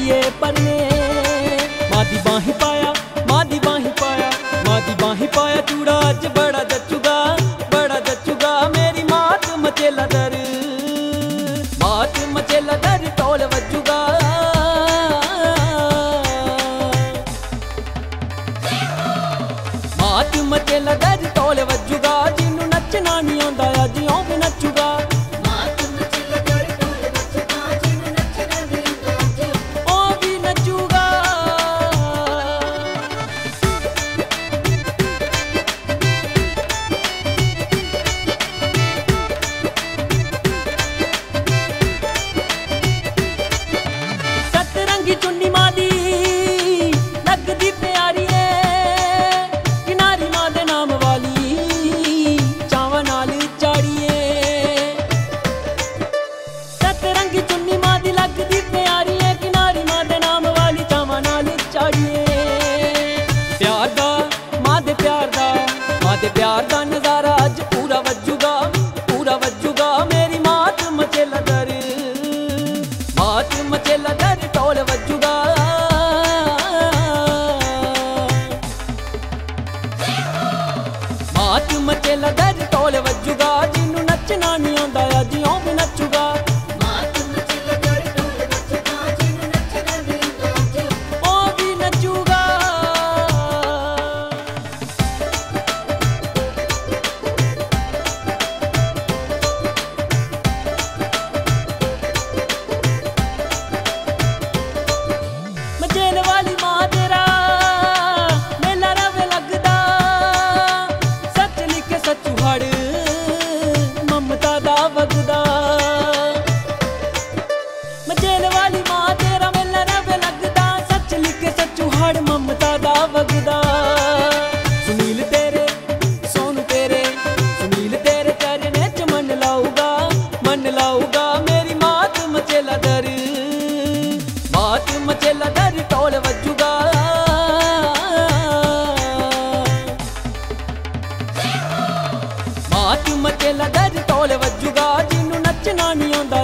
कुड़िए परने। मां दी बाही पाया, मां दी बाही पाया, मां दी बाही पाया चूड़ा अज बड़ा जचूगा, बड़ा जचूगा मेरी मात मचेला दर, मात मचेला दर ढोल वजूगा। मात मचेला दर ढोल वजूगा, जिन्नू नचना नहीं आंदा अज ओह भी नचूगा। चुन्नी मां दी लगदी प्यारी है, किनारी मां दे नाम वाली चावां नाल चाड़िए। सतरंगी चुन्नी मां दी लगदी प्यारी है, किनारी मां दे नाम वाली चावां नाल चाड़िए। प्यार दा मां दे प्यार दा, मां दे प्यार दा नजारा अज पूरा वजूगा, पूरा वजूगा मेरी मात मचेला दर, मात मचेला दर ढोल वजूगा। मात मचेला दर ढोल वजूगा, जिन्नू नचना नहीं आंदा अज ओह भी नचूगा। मात मचेला दर ढोल वजूगा, जिन्नू नचना नहीं आंदा अज ओह भी नचूगा। मचेल वाली मां तेरा मेला रवे लगदा, सच लिखे सचू हड़ ममता दा वगदा। मचेल वाली मां तेरा मेला रवे लगदा, सच लिखे सचू हड़ ममता दा वगदा। सुनील तेरे सोनू तेरे, सुनील तेरे चरने च मन लाऊगा, मन लाऊगा मेरी मात मचेला दर, मात मचेला दर ढोल वजूगा। मात मचेला दर ढोल वजूगा, जिन्नू नचना नहीं आंदा